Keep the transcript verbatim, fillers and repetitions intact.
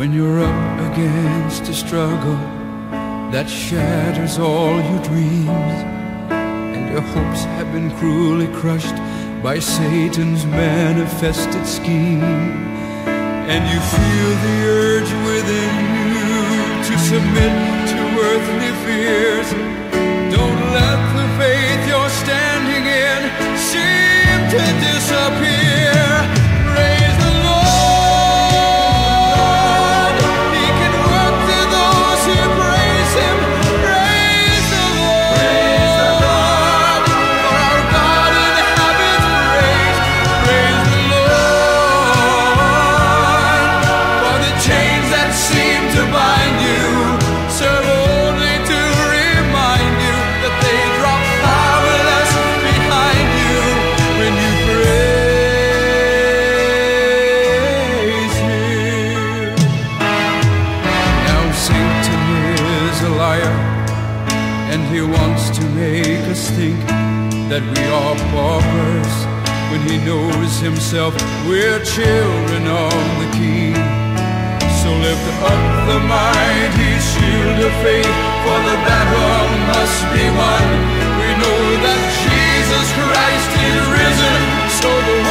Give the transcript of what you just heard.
When you're up against a struggle that shatters all your dreams, and your hopes have been cruelly crushed by Satan's manifested scheme, and you feel the urge within you to submit to earthly fears, don't let the faith you're standing in seem to disappear. Praise the Lord, He can work through those who praise Him. Praise the Lord, for our God inhabits praise. Praise the Lord, for the chains that seem to bind you serve only to remind you that they drop powerless behind you when you praise Him. Now Satan is a liar, and he wants to make us think that we are paupers when he knows himself we're children of the King. So lift up the mighty shield of faith, for the battle must be won. We know that Jesus Christ is risen, so the